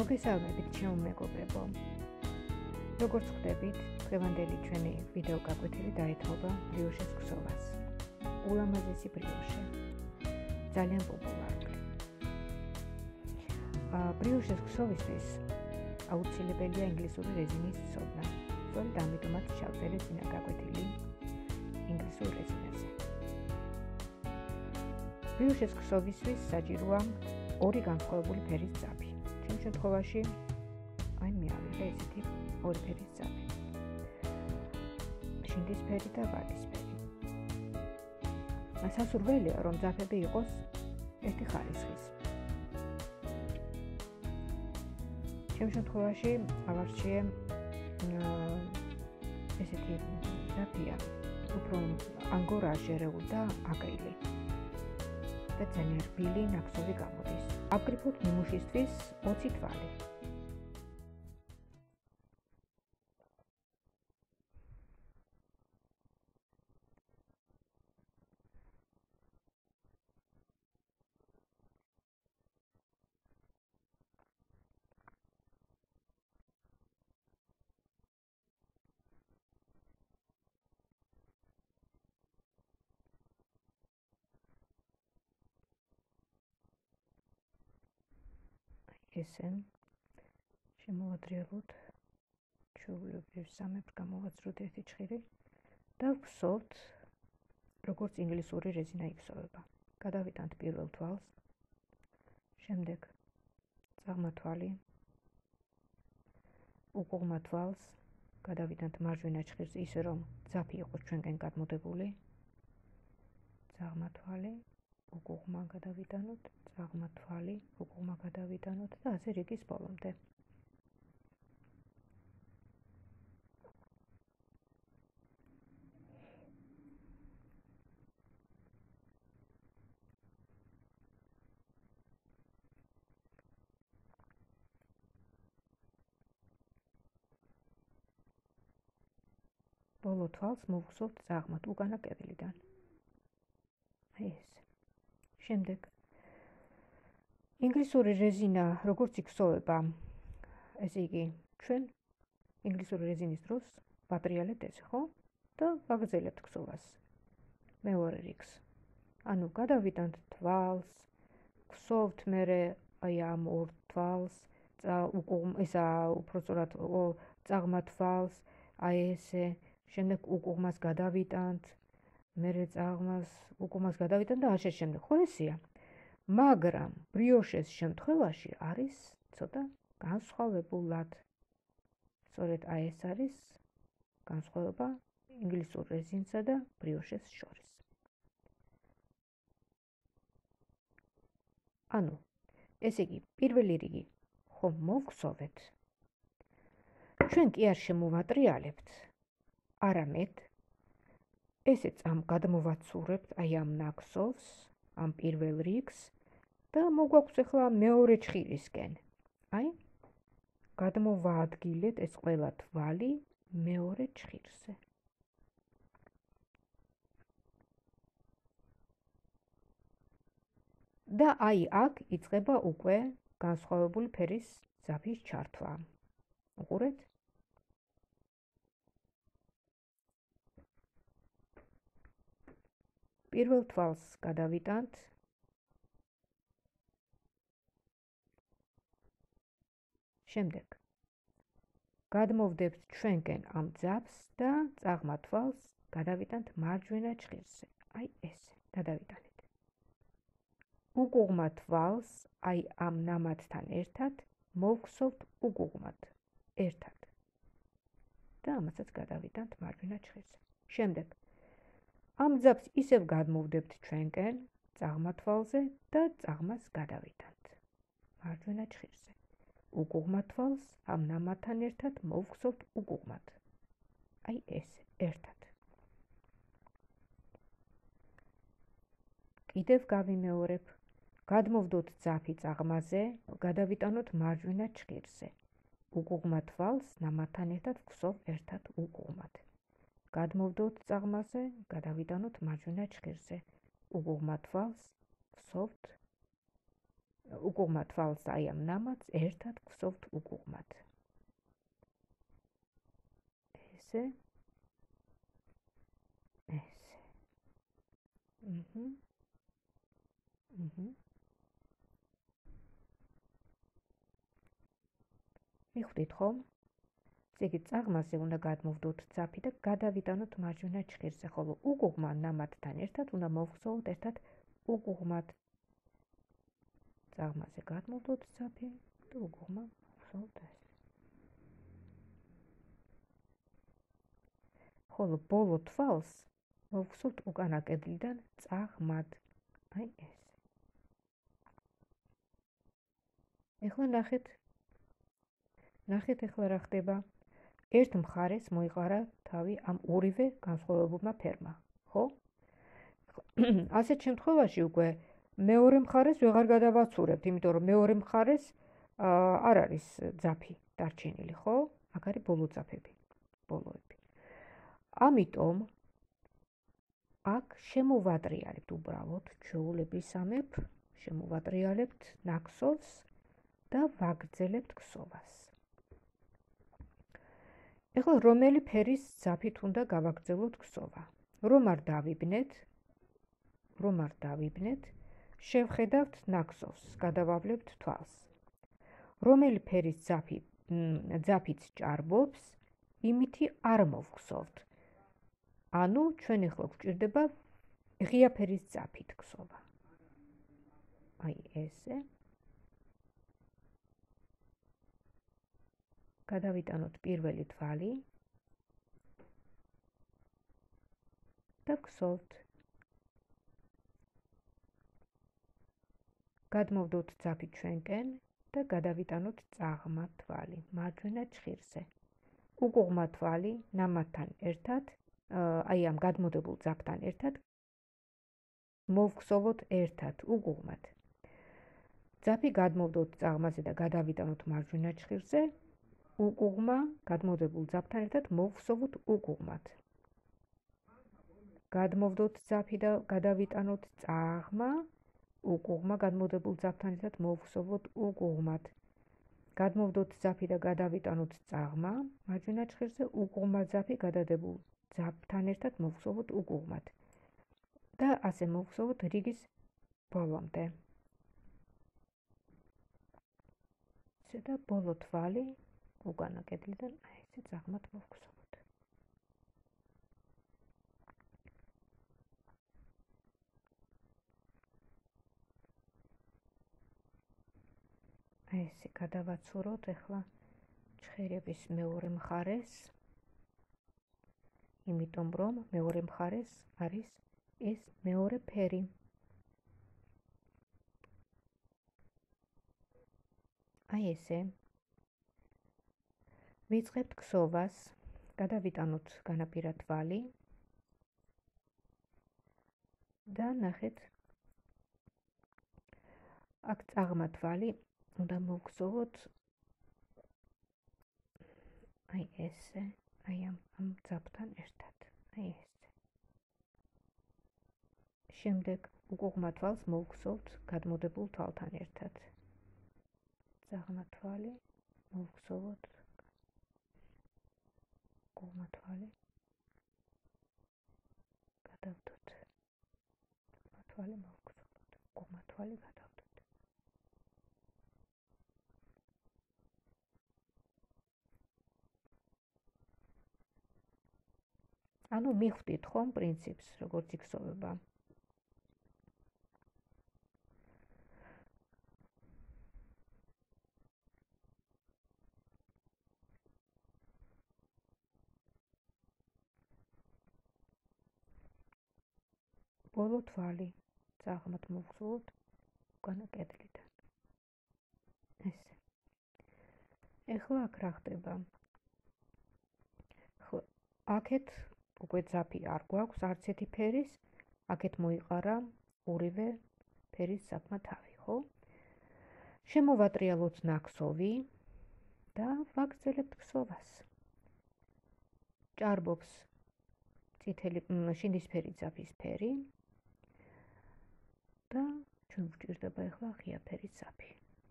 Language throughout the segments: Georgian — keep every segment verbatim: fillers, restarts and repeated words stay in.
მოგესალმებით ჩემო მეგობრებო. როგორც ხვდებით, დღევანდელი ჩვენი ვიდეო გაკვეთილი დაეთმობა ბრიოშეს ქსოვას. ულამაზესი ბრიოშე. ძალიან პოპულარული. ბრიოშეს ქსოვისთვის აუცილებელია ინგლისური რეზინის ცოდნა. სწორედ ამიტომაც ჩავწერე წინა გაკვეთილი ინგლისურ რეზინაზე. ბრიოშეს ქსოვისთვის საჭიროა ორი განსხვავებული ფერის ძაფი. ჩემ შემთხვევაში აი მე ავიღე ესეთი ორი ფერის ძაფი. შინდისფერი და ვარდისფერი. სასურველია, რომ ძაფები იყოს ერთი ხარისხის. ჩემ შემთხვევაში ავარჩიე ესეთი ძაფია, უფრო ანგორა შერეული და აგრილი. და ძალიან რბილი ნაკსოვი გამოდის. ავკრიფოთ ნიმუშისთვის ოცი თვალი. ესე შემოვადრიალოთ ჩვეულებრივ სამეფს გამოვაძროთ ერთი ჭხირი და ვქსოვთ როგორც ინგლისური რეზინა იფსოვება. გადავიტანთ პირველ თვალს, შემდეგ წაღმა თვალი, უკუღმა თვალს, გადავიტანთ მარჯვენა ჭხირს ისე რომ ძაფი იყოს ჩვენკენ გადმოდებული, წაღმა თვალი, უკუღმა გადავიტანოთ, წაღმა თვალი, უკუღმა გადავიტანოთ და ასე რიგის ბოლომდე. ბოლო თვალს მოვხსოვთ წაღმად უკანა კედლიდან. აი ეს. შემდეგ ინგლისური რეზინა როგორც იქსოვება, ესე იგი ჩვენ ინგლისური რეზინის დროს ვატრიალებთ ესე, ხო? და ვაგრძელებთ ქსოვას. მეორე რიგს. ანუ გადავიტანთ თვალს, ქსოვთ მერე აი ამ ორ თვალს, ისა უпростоრად წაღმა თვალს, აი ესე, შემდეგ უკუღმას გადავიტანთ, მერე წაღმას, უკუღმას გადავიტანთ და ასე შემდეგ. ხო ესეა. მაგრამ ბრიოშეს შემთხვევაში არის ცოტა განსხვავებულად. სწორედ აი ეს არის განსხვავება ინგლისურ რეზინსა და ბრიოშეს შორის. ანუ, ესე იგი, პირველი რიგი ხომ მოვხსოვეთ. ჩვენ კი არ შემოვატრიალებთ, არამედ ესეც ამ გადმოვაცურებთ აი ამ ნაკსოვს, ამ პირველ რიგს და მოგვაქვს ახლა მეორე ჭხირისკენ. აი, გადმოვაადგილეთ ეს ყველა თვალი მეორე ჭხირზე. და აი აქ იწყება უკვე განსხვავებული ფერის ძაფის ჩართვა. უყურეთ? პირველ თვალს გადავიტანთ. შემდეგ გადმოვდებთ ჩვენკენ ამ ძაფს და წაღმა თვალს გადავიტანთ მარჯვენა ჭხირზე. აი ესე, გადავიტანეთ. უკუღმა თვალს, აი ამ ნამათთან ერთად მოვხსოვთ უკუღმად ერთად. და ამასაც გადავიტანთ მარჯვენა ჭხირზე. შემდეგ ამ ძაფს ისევ გადმოვდებთ ჩვენკენ წაღმა თვალზე და წაღმას გადავიტანთ მარჯვენა ჭხირზე. უკუღმა თვალს ამ ნამათთან ერთად მოვხსოვთ უკუღმად. აი ესე, ერთად. კიდევ გავიმეორებ. გადმოვდოთ ძაფი წაღმაზე, გადავიტანოთ მარჯვენა ჭხირზე. უკუღმა თვალს ნამათთან ერთად ვხსოვ ერთად უკუღმად. გადმოვდოთ წაღმაზე, გადავიტანოთ მარჯვენა ჭხირზე. უკუღმა თვალს ვხსოვთ უკუღმა თვალს აი ამ ნამატს ერთად გვსოვთ უკუღმად. ესე ესე. აჰა. აჰა. მიხვდით ხომ? ესე იგი წაღმაზე უნდა გადმოვდოთ ძაფი და გადავიტანოთ მარჯვენა ჭხირზე, ხოლო უკუღმა ნამატთან ერთად უნდა მოვხსოვოთ ერთად უკუღმად. წაღმაზე გადმოვდოთ ძაფი და უკუღმა მოვხსოვოთ ეს. ხოლო ბოლო თვალს მოვხსოვთ უკანა კედლიდან წაღმად. აი ეს. ეხლა ნახეთ. ნახეთ ეხლა რა ხდება. ერთ მხარეს მოიყარა თავი ამ ორივე განსხვავებულმა ფერმა, ხო? ასეთ შემთხვევაში უკვე მეორე მხარეს ვეღარ გადავაცურებთ, იმიტომ რომ მეორე მხარეს არ არის ძაფი დარჩენილი, ხო? აქ არის ბოლო ძაფები, ბოლოები. ამიტომ აქ შემოვატრიალებთ უბრალოდ ჩვეულებისამებრ, შემოვატრიალებთ ნაქსოვს და ვაგრძელებთ ქსოვას. ეხლა რომელი ფერის ძაფით უნდა გავაგრძელოთ ქსოვა? რომ არ დავიბნეთ, რომ არ დავიბნეთ, შევხედავთ ნაქსოვს, გადავავლებთ თვალს. რომელი ფერის ძაფი ძაფით ჭარბობს, იმითი არ მოვხსოვთ. ანუ ჩვენ ეხლა გვჭირდება ღია ფერის ძაფით ქსოვა. აი ესე. გადავიტანოთ პირველი თვალი და ვქსოვთ. გადმოვდოთ ძაფი ჩვენკენ და გადავიტანოთ წაღმა თვალი მარჯვენა ჭხირზე. უკუღმა თვალი ნამატთან ერთად, აი ამ გადმოდებულ ძაფთან ერთად მოვხსოვოთ ერთად უკუღმად. ძაფი გადმოვდოთ წაღმაზე და გადავიტანოთ მარჯვენა ჭხირზე. უკუღმა გადმოდებულ ძაფთან ერთად მოვხსოვოთ უკუღმად. გადმოვდოთ ძაფი და გადავიტანოთ წაღმა, უკუღმა გადმოდებულ ძაფთან ერთად მოვხსოვოთ უკუღმად. გადმოვდოთ ძაფი და გადავიტანოთ წაღმა, მარჯვენა ჭხირზე უკუღმა ძაფი გადადებულ ძაფთან ერთად მოვხსოვოთ უკუღმად. და ასე მოვხსოვოთ რიგის ბოლომდე. ესე და ბოლო თვალი უკანა კედლიდან აი ესე წაღმად მოვხსოვოთ. აი ესე გადავაცუროთ ეხლა ჭხირების მეორე მხარეს, იმიტომ რომ მეორე მხარეს არის ეს მეორე ფერი. აი ესე. ვიწყებთ ქსოვას, გადავიტანოთ განაპირა თვალი და ნახეთ აქ წაღმა თვალი უნდა მოვხსოვოთ აი ესე, აი ამ ამ ძაფთან ერთად, აი ესე. შემდეგ უკუღმა თვალს მოვხსოვთ გადმოდებულ თვალთან ერთად. წაღმა თვალი მოვხსოვოთ უკუღმა თვალი გადავდოთ. წაღმა თვალი მოვხსოვოთ უკუღმა თვალი გადავდოთ. ანუ მიხვდით ხომ პრინციპს, როგორც იქსოვება. ბოლო თვალი წაღმად მოვხსოვოთ უკანა კედლიდან. ესე. ეხლა აქ რა ხდება? აქეთ უკვე ძაფი არ გვაქვს არც ერთი ფერის, აქეთ მოიყარა ორივე ფერის ძაფმა თავი, ხო? შემოვატრიალოთ ნაქსოვი და ვაგრძელებთ ქსოვას. ჭარბობს წითელი შინდისფერი ძაფის ფერი და ჩვენ გვჭირდება ახლა ღია ფერის ძაფი.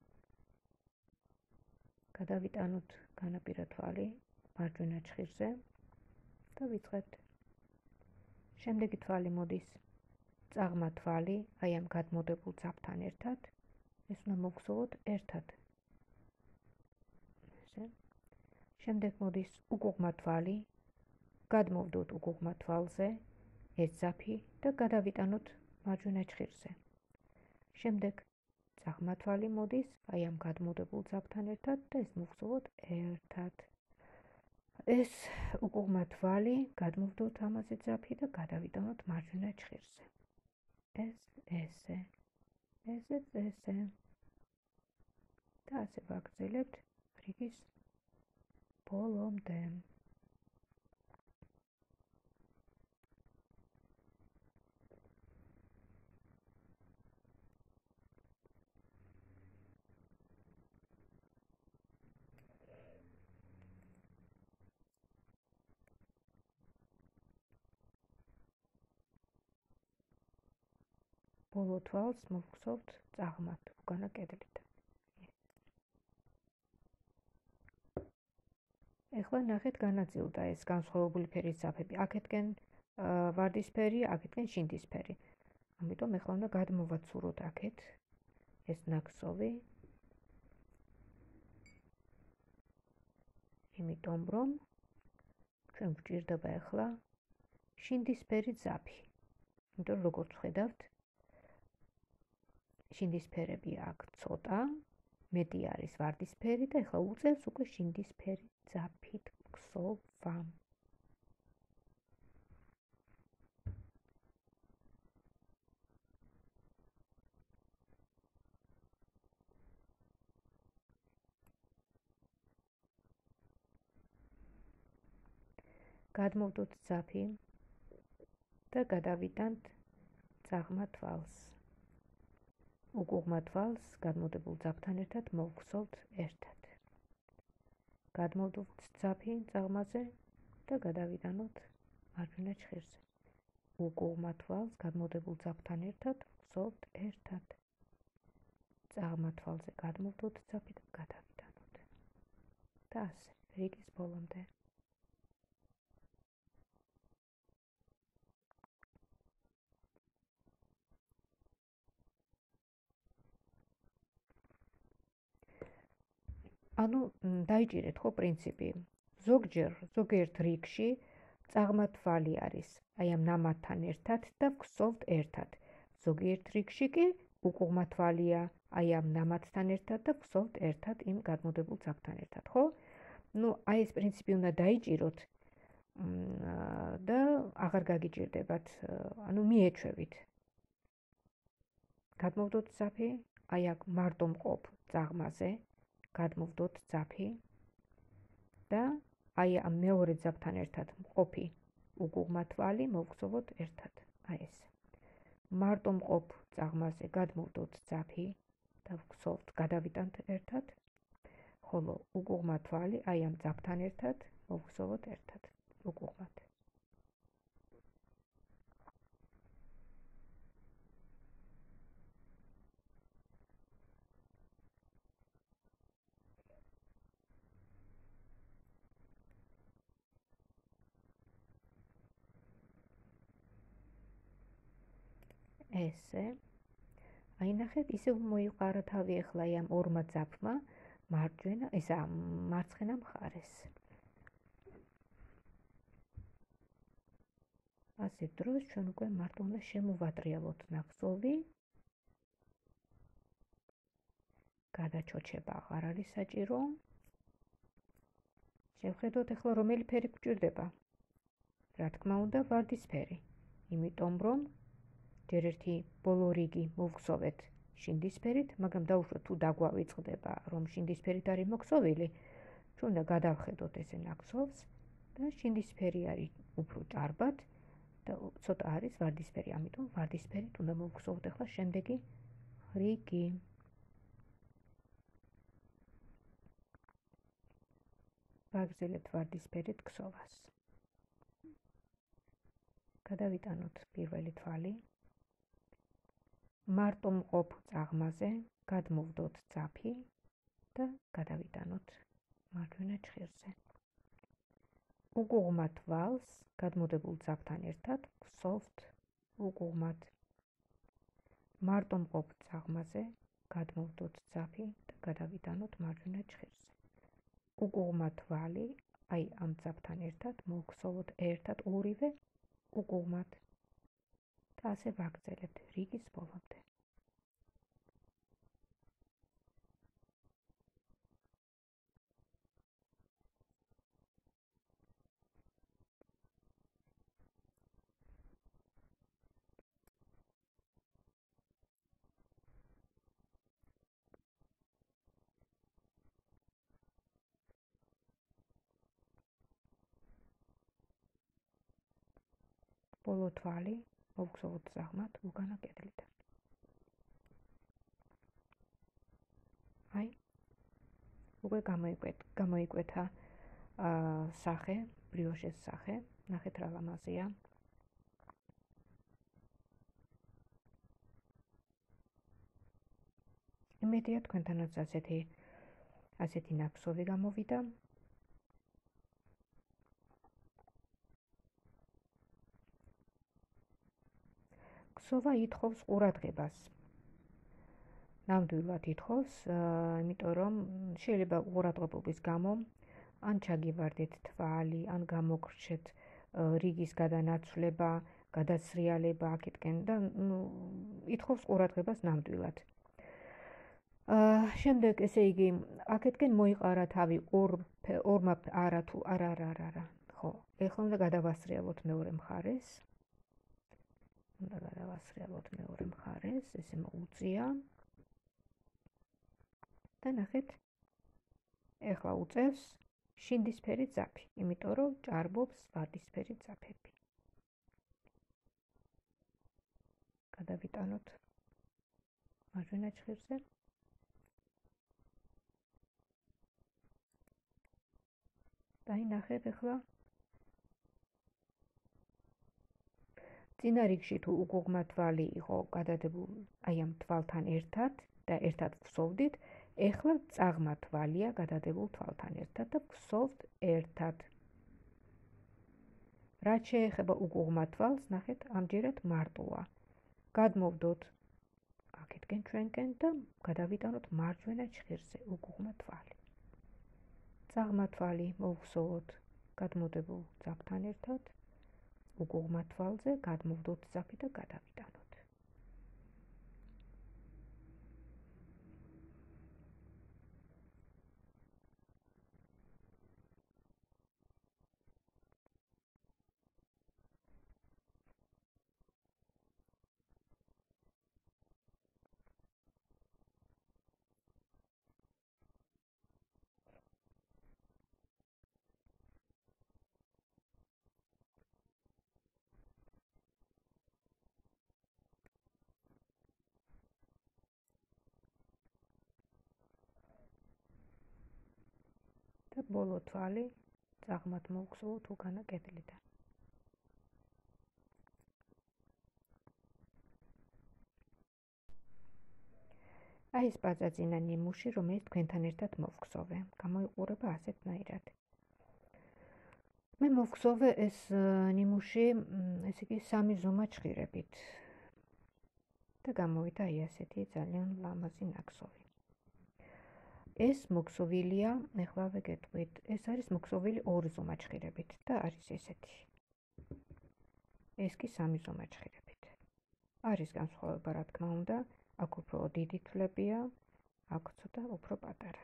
გადავიტანოთ განაპირა თვალი მარჯვენა ჩხირზე და ვიწყებთ. შემდეგი თვალი მოდის წაღმა თვალი, აი ამ გადმოდებულ ძაფთან ერთად, ეს უნდა მოვხსოვოთ ერთად. ესე. შემდეგ მოდის უკუღმა თვალი, გადმოვდოთ უკუღმა თვალზე, ეს ძაფი და გადავიტანოთ მარჯვენა ჩხირზე. შემდეგ წაღმა თვალი მოდის, აი ამ გადმოდებულ ძაფთან ერთად და ეს მოვხსოვოთ ერთად. ეს უკუღმა თვალი, გადმოვდოთ ამაზე ძაფი და გადავიტანოთ მარჯვენა ჩხირზე. ეს ესე, ესეც ესე. და ასე ვაგრძელებთ რიგის ბოლომდე. ბოლო თვალს მოვხსოვთ წაღმად უკანა კედლით. ეხლა ნახეთ განაწილდა ეს განსხვავებული ფერის ძაფები. აქეთკენ ვარდისფერი, აქეთკენ შინდისფერი. ამიტომ ეხლა უნდა გადმოვაცუროთ აქეთ ეს ნაკსოვი. იმიტომ რომ ჩვენ გვჭირდება ეხლა შინდისფერი ძაფი. იმიტომ როგორც ხედავთ, შინდისფერები აქ ცოტა, მეტი არის ვარდისფერი და ეხლა უწევს უკვე შინდისფერი ძაფით ქსოვა. გადმოვდოთ ძაფი და გადავიტანთ წაღმა თვალს. უკუღმა თვალს გადმოდებულ ძაფთან ერთად მოვხსოვთ ერთად. გადმოვდოთ ძაფი წაღმაზე და გადავიტანოთ მარჯვენა ჩხირზე. უკუღმა თვალს გადმოდებულ ძაფთან ერთად ვხსოვთ ერთად. წაღმა თვალზე გადმოვდოთ ძაფი და გადავიტანოთ. და ასე რიგის ბოლომდე. ანუ დაიჭირეთ ხო პრინციპი. ზოგჯერ, ზოგიერთ რიგში წაღმა თვალი არის აი ამ ნამატთან ერთად და ვხსოვთ ერთად. ზოგიერთ რიგში კი უკუღმა თვალია აი ამ ნამატთან ერთად და ვხსოვთ ერთად იმ გადმოდებულ ძაფთან ერთად, ხო? ნუ აი ეს პრინციპი უნდა დაიჭიროთ და აღარ გაგიჭირდებათ, ანუ მიეჩვევით. გადმოვდოთ ძაფი, აი აქ მარტო მყოფ წაღმაზე. გადმოვდოთ ძაფი და აი ამ მეორე ძაფთან ერთად მყოფი უკუღმა თვალი მოვხსოვოთ ერთად. აი ეს. მარტო მყოფ წაღმაზე გადმოვდოთ ძაფი და ვხსოვთ, გადავიტანთ ერთად. ხოლო უკუღმა თვალი აი ამ ძაფთან ერთად მოვხსოვოთ ერთად. უკუღმად. ესე. აი ნახეთ, ისევ მოიყარა თავი ახლა ამ ორმა ძაფმა მარჯვენა, ესა მარცხენა მხარეს. ასეთ დროს ჩვენ უკვე მარტო უნდა შემოვატრიალოთ ნაკსოვი. გადაჩოჩება აღარ არის საჭირო. შევხედოთ ახლა რომელი ფერი გვჭირდება. რა თქმა უნდა, ვარდისფერი. იმიტომ რომ ჯერ ერთი ბოლო რიგი მოვხსოვეთ შინდისფერით, მაგრამ დაუშვათ თუ დაგვავიწყდება, რომ შინდისფერით არის მოქსოვილი, ჩვენ უნდა გადავხედოთ ესე ნაკსოვს და შინდისფერი არის უფრო ჭარბად და ცოტა არის ვარდისფერი, ამიტომ ვარდისფერით უნდა მოვხსოვოთ ახლა შემდეგი რიგი. ვაგრძელებთ ვარდისფერით ქსოვას. გადავიტანოთ პირველი თვალი. მარტო მყოფ წაღმაზე გადმოვდოთ ძაფი და გადავიტანოთ მარჯვენა ჭხირზე. უგუღმა თვალს გადმოდებულ ძაფთან ერთად გვსოვთ უგუღმად. მარტო მყოფ წაღმაზე გადმოვდოთ ძაფი და გადავიტანოთ მარჯვენა ჭხირზე. უგუღმა თვალი, აი ამ ძაფთან ერთად მოვგსოვოთ ერთად ორივე უგუღმად და ასე ვაგრძელებთ რიგის ბოლომდე. ბოლო თვალი მოვგსოვოთ ძაღლად უკანა კედლიდან. აი, უკვე გამოიკვეთა სახე, ბრიოშეს სახე, ნახეთ რა ლამაზია. იმედია თქვენთანაც ასეთი ასეთი ნაკსოვი გამოვიდა. ქსოვა ითხოვს ყურადღებას. ნამდვილად ითხოვს, იმიტომ რომ შეიძლება ყურადღებობის გამო ან ჩაგივარდეთ თვალი, ან გამოგრჩეთ რიგის გადანაცვლება, გადაცრიალება აქეთკენ და ითხოვს ყურადღებას ნამდვილად. შემდეგ ესე იგი, აქეთკენ მოიყარა თავი ორ ორმა არა თუ არა არა არა. ხო, ეხლა უნდა გადავასრიალოთ მეორე მხარეს. უნდა გადავასრიალოთ მეორე მხარეს, ესე მოუწია. და ნახეთ, ეხლა უწევს შინდისფერი ძაფი, იმიტომ რომ ჭარბობს ვარდისფერი ძაფები. გადავიტანოთ მარჯვენა ჭხირზე. და ნახეთ ეხლა წინა რიგში თუ უგუღმა თვალი იყო გადადებულ აი ამ თვალთან ერთად და ერთად ვსოვდით, ეხლა წაღმა თვალია გადადებულ თვალთან ერთად და ვსოვთ ერთად. რაც შეეხება უგუღმა თვალს, ნახეთ, ამჯერად მარტოა. გადმოვდოთ აქეთკენ ჩვენკენ და გადავიტანოთ მარჯვენა ჭხირზე უგუღმა თვალი. წაღმა თვალი მოვგსოვოთ გადმოდებულ ძაფთან ერთად, უგუღმა თვალზე გადმოვდოთ ძაფი და გადავიტანოთ. და ბოლო თვალი წაღმად მოვგსოვოთ უკანა კედლიდან. აი ეს პაწაწინა ნიმუში, რომელიც თქვენთან ერთად მოვგსოვე, გამოიყურება ასეთნაირად. მე მოვგსოვე ეს ნიმუში, ესე იგი სამი ზომა ჭხირებით და გამოვიდა აი ასეთი ძალიან ლამაზი ნაკსოვი. ეს მოგსოვილია, ეხლა ვეგეტყვით, ეს არის მოგსოვილი ორი ზომა ჭხირებით და არის ესეთი. ეს კი სამი ზომა ჭხირებით. არის განსხვავება, რა თქმა უნდა, აქ უფრო დიდი თვლებია, აქ ცოტა უფრო პატარა.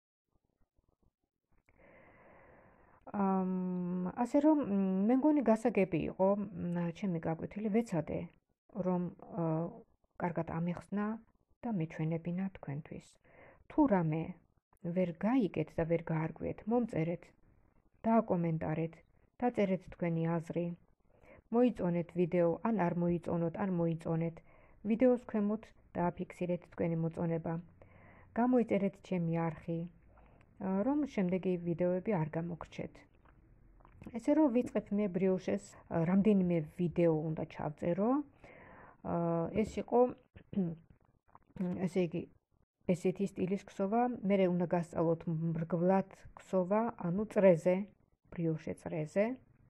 ასე რომ, მე მგონი გასაგები იყო, ჩემი გაკვეთილი ვეცადე, რომ კარგად ამეხსნა და მეჩვენებინა თქვენთვის. თუ რამე ვერ გაიგეთ და ვერ გაარკვიეთ, მომწერეთ, დააკომენტარეთ, დაწერეთ თქვენი აზრი, მოიწონეთ ვიდეო, ან არ მოიწონოთ, ან მოიწონეთ, ვიდეოს ქვემოთ დააფიქსირეთ თქვენი მოწონება, გამოიწერეთ ჩემი არხი, რომ შემდეგი ვიდეოები არ გამოგრჩეთ. ესე რომ ვიწყებ მე ბრიოშეს რამდენიმე ვიდეო უნდა ჩავწერო, ეს იყო ესე იგი ესეთი სტილის ქსოვა, მე უნდა გასწავლოთ მრგვლად ქსოვა, ანუ წრეზე, ბრიოშე წრეზე.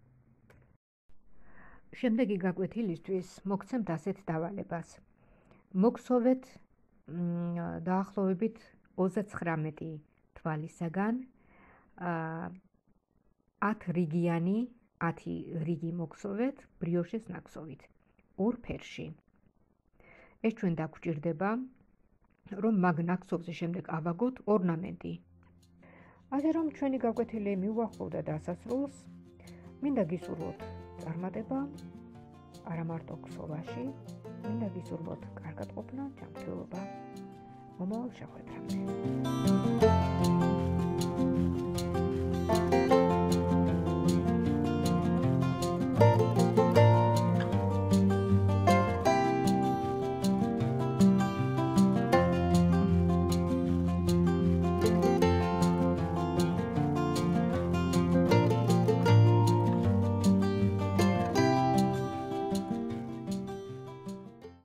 შემდეგი გაკვეთილისთვის მოგცემთ ასეთ დავალებას. მოგსოვეთ დაახლოებით ოცდაცხრამეტი თვალისაგან ათ რიგიანი, ათი რიგი მოგსოვეთ ბრიოშეს ნაკსოვით, ორ ფერში. ეს ჩვენ დაგვჭირდება, რომ მაგ ნაკსოვზე შემდეგ ავაგოთ ორნამენტი. ასე რომ ჩვენი გაკვეთილი მიუახლოვდა დასასრულს, მინდა გისურვოთ წარმატება, არა მარტო ქსოვაში, მინდა გისურვოთ კარგად ყოფნა, ჯანმრთელობა. მომავალ შეხვედრამდე.